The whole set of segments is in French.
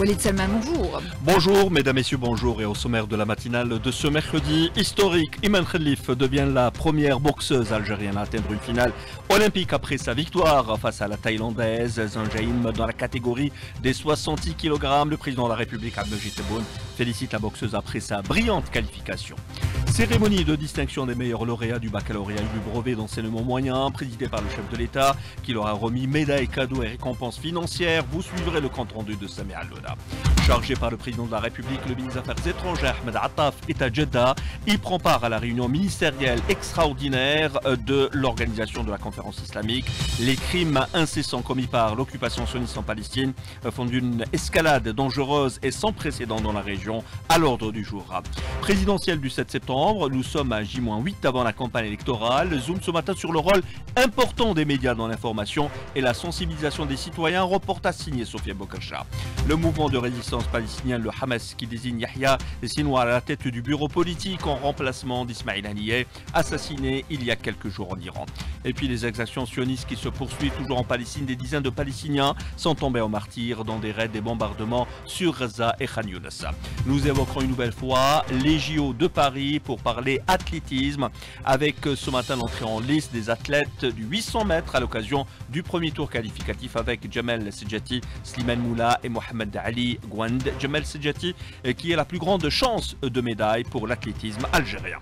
Walid Salman, bonjour. Bonjour mesdames, messieurs, bonjour. Et au sommaire de la matinale de ce mercredi historique, Iman Khelif devient la première boxeuse algérienne à atteindre une finale olympique après sa victoire face à la Thaïlandaise Zhang Jae-im dans la catégorie des 60 kg. Le président de la République, Abdelmadjid Tebboune, félicite la boxeuse après sa brillante qualification. Cérémonie de distinction des meilleurs lauréats du baccalauréat et du brevet d'enseignement moyen, présidée par le chef de l'État, qui leur a remis médailles, cadeaux et récompenses financières. Vous suivrez le compte rendu de Samia Al-Louna. Chargé par le président de la République, le ministre des Affaires étrangères, Ahmed Attaf, est à Jeddah. Il prend part à la réunion ministérielle extraordinaire de l'organisation de la conférence islamique. Les crimes incessants commis par l'occupation sioniste en Palestine font d'une escalade dangereuse et sans précédent dans la région à l'ordre du jour. Présidentielle du 7 septembre, nous sommes à J-8 avant la campagne électorale. Zoom ce matin sur le rôle important des médias dans l'information et la sensibilisation des citoyens. Reportage signé Sophia Bokacha. Le mouvement de résistance palestinien, le Hamas, qui désigne Yahya Sinwar à la tête du bureau politique en remplacement d'Ismaïl Haniyeh, assassiné il y a quelques jours en Iran. Et puis les exactions sionistes qui se poursuivent toujours en Palestine. Des dizaines de Palestiniens sont tombés en martyrs dans des raids, des bombardements sur Gaza et Khan Younes. Nous évoquerons une nouvelle fois les JO de Paris pour parler athlétisme avec ce matin l'entrée en liste des athlètes du 800 mètres à l'occasion du premier tour qualificatif avec Jamel Sedjati, Slimane Moula et Mohamed Ali Gouand. Jamel Sedjati qui est la plus grande chance de médaille pour l'athlétisme algérien.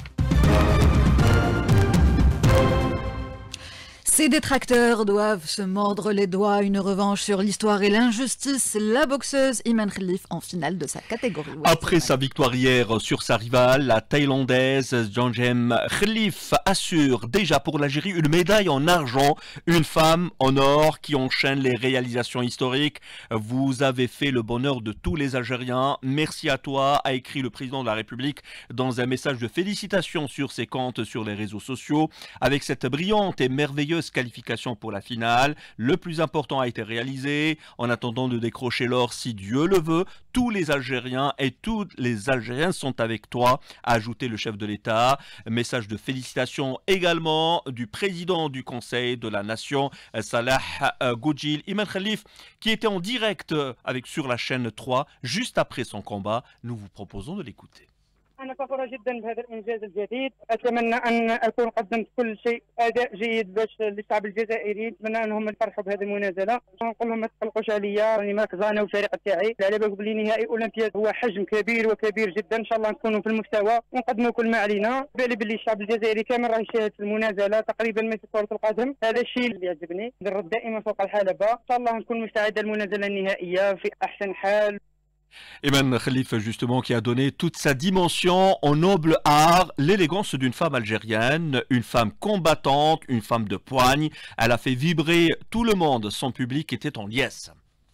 Ses détracteurs doivent se mordre les doigts. Une revanche sur l'histoire et l'injustice. La boxeuse Iman Khelif en finale de sa catégorie. Après sa victoire hier sur sa rivale, la Thaïlandaise Zhang Jae-im, Khelif assure déjà pour l'Algérie une médaille en argent. Une femme en or qui enchaîne les réalisations historiques. Vous avez fait le bonheur de tous les Algériens. Merci à toi, a écrit le président de la République dans un message de félicitations sur ses comptes sur les réseaux sociaux. Avec cette brillante et merveilleuse qualification pour la finale, le plus important a été réalisé. En attendant de décrocher l'or, si Dieu le veut, tous les Algériens et toutes les Algériennes sont avec toi, a ajouté le chef de l'État. Message de félicitations également du président du Conseil de la Nation, Salah Goudjil. Iman Khelif, qui était en direct sur la chaîne 3 juste après son combat. Nous vous proposons de l'écouter. أنا فخورة جدا بهذا الإنجاز الجديد، أتمنى أن أكون قدمت كل شيء أداء جيد باش للشعب الجزائري، أتمنى أنهم يفرحوا بهذه المنازلة، نقول لهم ما تقلقوش عليا، راني مركز أنا والفريق تاعي، على بالكم بلي نهائي أولمبياد هو حجم كبير وكبير جدا، إن شاء الله نكونوا في المستوى ونقدموا كل ما علينا، بالي بلي الشعب الجزائري كامل راه يشاهد في المنازلة تقريبا مثل كرة القدم، هذا الشيء اللي يعجبني، نرد دائما فوق الحلبة، إن شاء الله نكون مستعدة للمنازلة النهائية في أحسن حال. Iman Khelif, justement, qui a donné toute sa dimension au noble art, l'élégance d'une femme algérienne, une femme combattante, une femme de poigne. Elle a fait vibrer tout le monde. Son public était en liesse.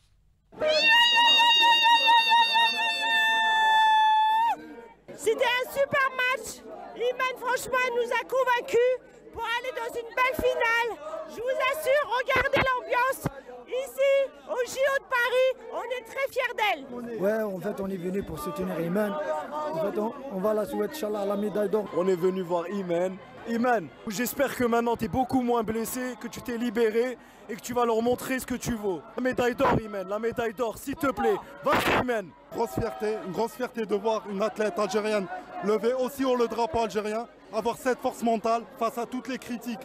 C'était un super match. Iman, franchement, elle nous a convaincus pour aller dans une belle finale. Je vous assure, regardez l'ambiance. Ici, au JO de Paris, on est très fiers d'elle. Ouais, en fait, on est venu pour soutenir Iman. En fait, on va la souhaiter, Inch'Allah, la médaille d'or. On est venu voir Iman. Iman, j'espère que maintenant tu es beaucoup moins blessé, que tu t'es libéré et que tu vas leur montrer ce que tu vaux. La médaille d'or, Iman, la médaille d'or, s'il te plaît. Vas-y, Iman. Une grosse fierté de voir une athlète algérienne lever aussi haut le drapeau algérien, avoir cette force mentale face à toutes les critiques.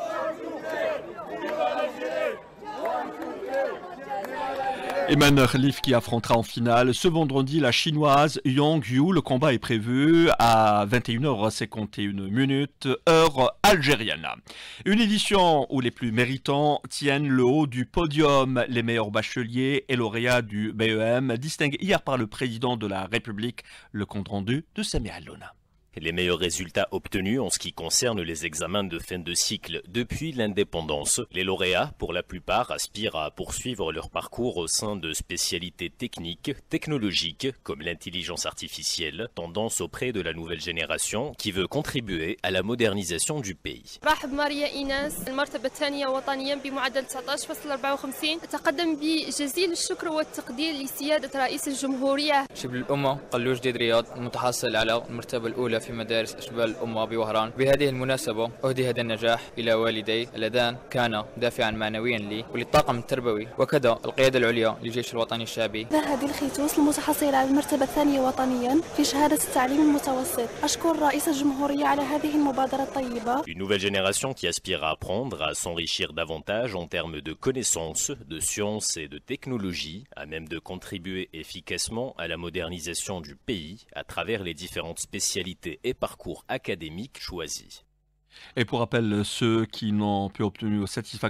Iman Khelif qui affrontera en finale ce vendredi la chinoise Yang Yu. Le combat est prévu à 21h51 heure algérienne. Une édition où les plus méritants tiennent le haut du podium. Les meilleurs bacheliers et lauréats du BEM distingués hier par le président de la République. Le compte rendu de Samia Al-Louna. Les meilleurs résultats obtenus en ce qui concerne les examens de fin de cycle depuis l'indépendance. Les lauréats, pour la plupart, aspirent à poursuivre leur parcours au sein de spécialités techniques, technologiques, comme l'intelligence artificielle, tendance auprès de la nouvelle génération qui veut contribuer à la modernisation du pays. رحب ماريا إيناس المرتبة الثانية وطنيا بمعدل 19.54 تقدم بجزيل الشكر والتقدير لسيادة رئيس الجمهورية. شبل الأمة قلوش ديد رياض متحصل على المرتبة الأولى الأولى في مدارس أشبال الأم وأبي وهران. بهذه المناسبة أهدي هذا النجاح إلى والدي اللذان كان دافعا معنويا لي وللطاقم التربوي وكذا القيادة العليا للجيش الوطني الشعبي. هذه الخيتوس المتحصلة على المرتبة الثانية وطنيا في شهادة التعليم المتوسط. أشكر رئيس الجمهورية على هذه المبادرة الطيبة. Une nouvelle génération qui aspire à apprendre, à s'enrichir davantage en termes de connaissances, de sciences et de technologies, à même de contribuer efficacement à la modernisation du pays à travers les différentes spécialités et parcours académiques choisis. Et pour rappel, ceux qui n'ont pu obtenir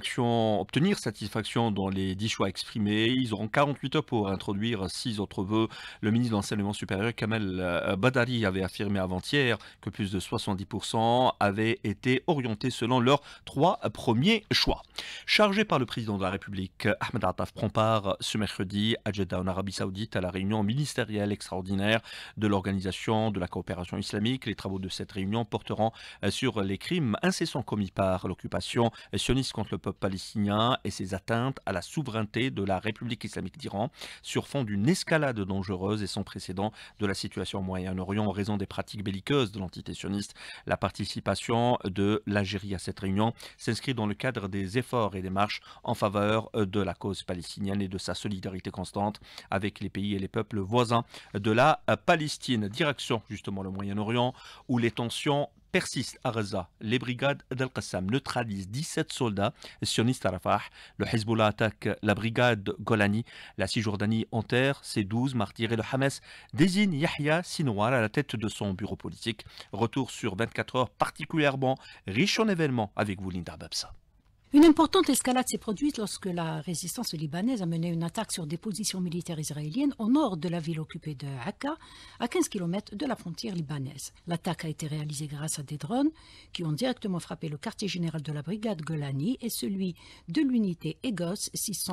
satisfaction dans les 10 choix exprimés, ils auront 48 heures pour introduire 6 autres vœux. Le ministre de l'Enseignement supérieur, Kamel Badari, avait affirmé avant-hier que plus de 70% avaient été orientés selon leurs 3 premiers choix. Chargé par le président de la République, Ahmed Attaf prend part ce mercredi à Jeddah en Arabie Saoudite à la réunion ministérielle extraordinaire de l'Organisation de la coopération islamique. Les travaux de cette réunion porteront sur les crimes incessants commis par l'occupation sioniste contre le peuple palestinien et ses atteintes à la souveraineté de la République islamique d'Iran sur fond d'une escalade dangereuse et sans précédent de la situation au Moyen-Orient en raison des pratiques belliqueuses de l'entité sioniste. La participation de l'Algérie à cette réunion s'inscrit dans le cadre des efforts et des marches en faveur de la cause palestinienne et de sa solidarité constante avec les pays et les peuples voisins de la Palestine. Direction justement le Moyen-Orient où les tensions persiste à Gaza. Les brigades d'Al-Qassam neutralisent 17 soldats sionistes à Rafah. Le Hezbollah attaque la brigade Golani. La Cisjordanie enterre ses 12 martyrs et le Hamas désigne Yahya Sinwar à la tête de son bureau politique. Retour sur 24 heures particulièrement riche en événements avec vous, Linda Babsa. Une importante escalade s'est produite lorsque la résistance libanaise a mené une attaque sur des positions militaires israéliennes au nord de la ville occupée de Akka, à 15 km de la frontière libanaise. L'attaque a été réalisée grâce à des drones qui ont directement frappé le quartier général de la brigade Golani et celui de l'unité Egos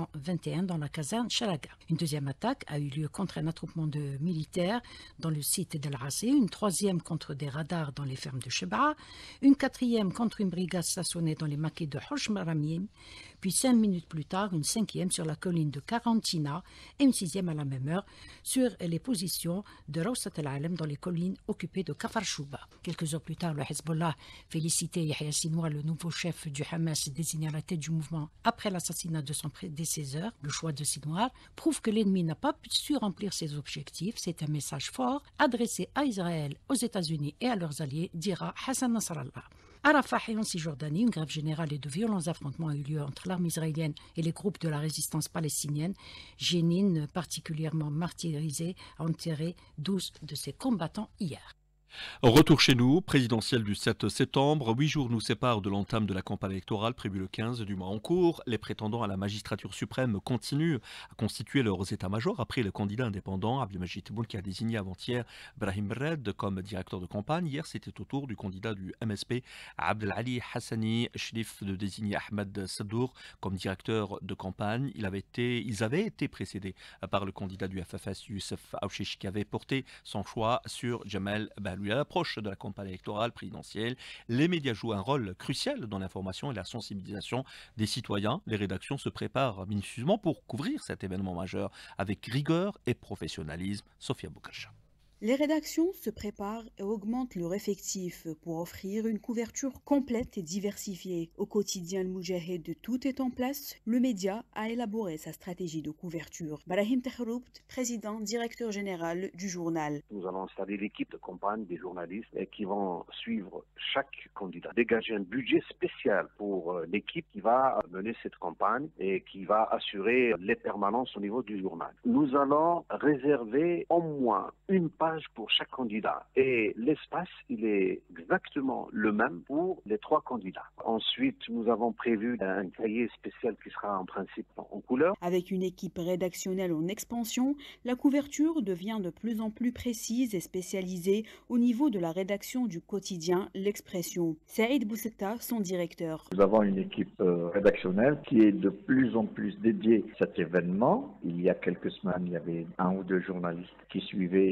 621 dans la caserne Shalaga. Une deuxième attaque a eu lieu contre un attroupement de militaires dans le site d'El Rassé, une troisième contre des radars dans les fermes de Sheba, une quatrième contre une brigade stationnée dans les maquis de Hoshmar, puis 5 minutes plus tard, une cinquième sur la colline de Karantina et une sixième à la même heure sur les positions de Rawsat al-Alam dans les collines occupées de Kafar Shouba. Quelques heures plus tard, le Hezbollah félicitait Yahya Sinwar, le nouveau chef du Hamas désigné à la tête du mouvement après l'assassinat de son prédécesseur. Le choix de Sinwar prouve que l'ennemi n'a pas su remplir ses objectifs. C'est un message fort adressé à Israël, aux États-Unis et à leurs alliés, dira Hassan Nasrallah. À Rafah et en Cisjordanie, une grève générale et de violents affrontements ont eu lieu entre l'armée israélienne et les groupes de la résistance palestinienne. Jenin, particulièrement martyrisé, a enterré 12 de ses combattants hier. Retour chez nous, présidentielle du 7 septembre. 8 jours nous séparent de l'entame de la campagne électorale prévue le 15 du mois en cours. Les prétendants à la magistrature suprême continuent à constituer leurs états-majors après le candidat indépendant Abdelmajid Tebboune qui a désigné avant-hier Brahim Red comme directeur de campagne. Hier, c'était au tour du candidat du MSP Abdelali Hassani Shrif de désigner Ahmed Sadour comme directeur de campagne. Ils avaient été précédés par le candidat du FFS Youssef Aouchiche qui avait porté son choix sur Jamel Bahloul. À l'approche de la campagne électorale présidentielle, les médias jouent un rôle crucial dans l'information et la sensibilisation des citoyens. Les rédactions se préparent minutieusement pour couvrir cet événement majeur avec rigueur et professionnalisme. Sophia Boukarcha. Les rédactions se préparent et augmentent leur effectif pour offrir une couverture complète et diversifiée. Au quotidien, le Moudjahid, tout est en place. Le média a élaboré sa stratégie de couverture. Brahim Tahroubt, président, directeur général du journal. Nous allons installer l'équipe de campagne des journalistes qui vont suivre chaque candidat. Dégager un budget spécial pour l'équipe qui va mener cette campagne et qui va assurer les permanences au niveau du journal. Nous allons réserver au moins une page pour chaque candidat et l'espace il est exactement le même pour les 3 candidats. Ensuite nous avons prévu un cahier spécial qui sera en principe en couleur. Avec une équipe rédactionnelle en expansion, la couverture devient de plus en plus précise et spécialisée au niveau de la rédaction du quotidien L'Expression. Saïd Boussetta, son directeur. Nous avons une équipe rédactionnelle qui est de plus en plus dédiée à cet événement. Il y a quelques semaines, il y avait 1 ou 2 journalistes qui suivaient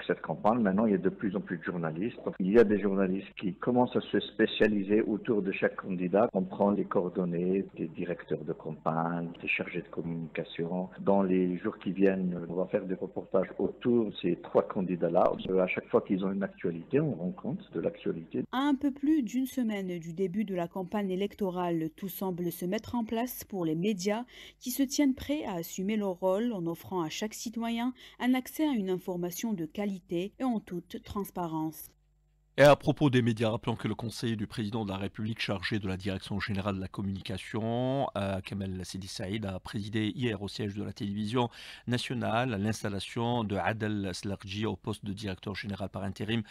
cette campagne. Maintenant, il y a de plus en plus de journalistes. Il y a des journalistes qui commencent à se spécialiser autour de chaque candidat. On prend les coordonnées des directeurs de campagne, des chargés de communication. Dans les jours qui viennent, on va faire des reportages autour de ces 3 candidats-là. À chaque fois qu'ils ont une actualité, on rend compte de l'actualité. À un peu plus d'une semaine du début de la campagne électorale, tout semble se mettre en place pour les médias qui se tiennent prêts à assumer leur rôle en offrant à chaque citoyen un accès à une information de qualité et en toute transparence. Et à propos des médias, rappelons que le conseiller du président de la République chargé de la direction générale de la communication, Kamel Sidi Saïd, a présidé hier au siège de la télévision nationale l'installation de Adel Slarji au poste de directeur général par intérim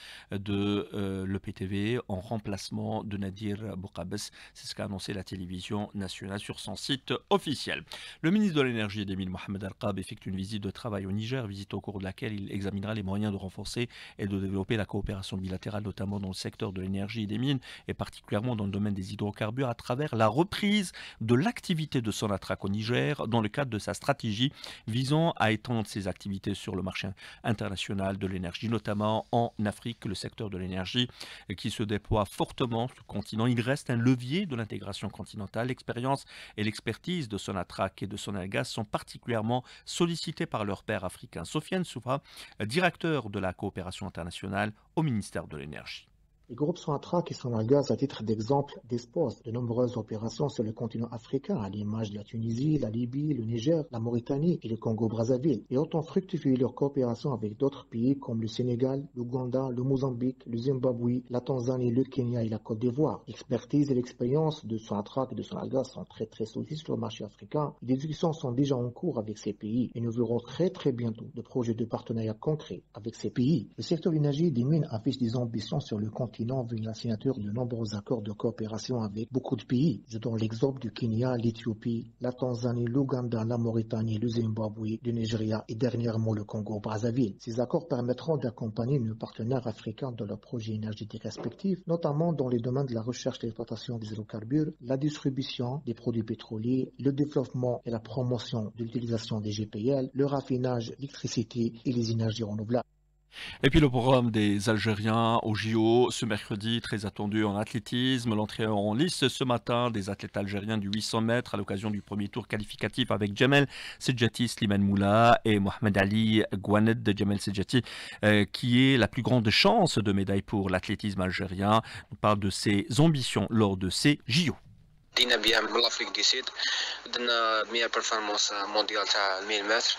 de l'EPTV en remplacement de Nadir Boukabes. C'est ce qu'a annoncé la télévision nationale sur son site officiel. Le ministre de l'Énergie, Émile Mohamed Al-Qab, effectue une visite de travail au Niger, visite au cours de laquelle il examinera les moyens de renforcer et de développer la coopération bilatérale, notamment dans le secteur de l'énergie et des mines, et particulièrement dans le domaine des hydrocarbures, à travers la reprise de l'activité de Sonatrach au Niger, dans le cadre de sa stratégie visant à étendre ses activités sur le marché international de l'énergie, notamment en Afrique. Le secteur de l'énergie qui se déploie fortement sur le continent, il reste un levier de l'intégration continentale. L'expérience et l'expertise de Sonatrach et de Sonalgas sont particulièrement sollicitées par leurs pairs africains. Sofiane Soufa, directeur de la coopération internationale au ministère de l'Énergie. Le groupe Sonatrach et Sonalgas, à titre d'exemple, disposent de nombreuses opérations sur le continent africain, à l'image de la Tunisie, la Libye, le Niger, la Mauritanie et le Congo-Brazzaville, et ont fructifié leur coopération avec d'autres pays comme le Sénégal, l'Ouganda, le Mozambique, le Zimbabwe, la Tanzanie, le Kenya et la Côte d'Ivoire. L'expertise et l'expérience de Sonatrach et de Sonalgas sont très sollicitées sur le marché africain. Les discussions sont déjà en cours avec ces pays et nous verrons très bientôt de projets de partenariat concrets avec ces pays. Le secteur de l'énergie et des mines affiche des ambitions sur le continent vu la signature de nombreux accords de coopération avec beaucoup de pays. Je donne l'exemple du Kenya, l'Éthiopie, la Tanzanie, l'Ouganda, la Mauritanie, le Zimbabwe, le Nigeria et dernièrement le Congo-Brazzaville. Ces accords permettront d'accompagner nos partenaires africains dans leurs projets énergétiques respectifs, notamment dans les domaines de la recherche et l'exploitation des hydrocarbures, la distribution des produits pétroliers, le développement et la promotion de l'utilisation des GPL, le raffinage, l'électricité et les énergies renouvelables. Et puis le programme des Algériens au JO ce mercredi, très attendu en athlétisme. L'entrée en lice ce matin des athlètes algériens du 800 mètres à l'occasion du premier tour qualificatif avec Djamel Sedjati, Slimane Moula et Mohamed Ali Gouaned de Djamel Sedjati, qui est la plus grande chance de médaille pour l'athlétisme algérien. On parle de ses ambitions lors de ces JO. دينا بها من الافريك دي سيد درنا 100 بيرفورمانس مونديال تاع 1000 متر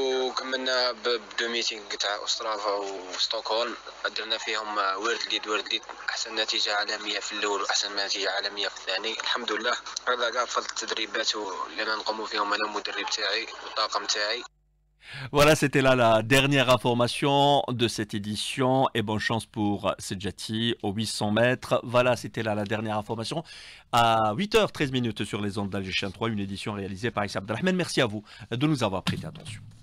وكملنا ب 2 ميتينغ تاع استرافا وستوكهولم درنا فيهم وورد ليد احسن نتيجه عالميه في الاول واحسن نتيجه عالميه في الثاني. الحمد لله هذا كاع بفضل التدريبات اللي انا نقوموا فيهم انا والمدرب تاعي والطاقم تاعي. Voilà, c'était là la dernière information de cette édition et bonne chance pour Sedjati aux 800 mètres. Voilà, c'était là la dernière information à 8h13 sur les ondes d'Alger 3, une édition réalisée par Issa Abdelrahman. Merci à vous de nous avoir prêté attention.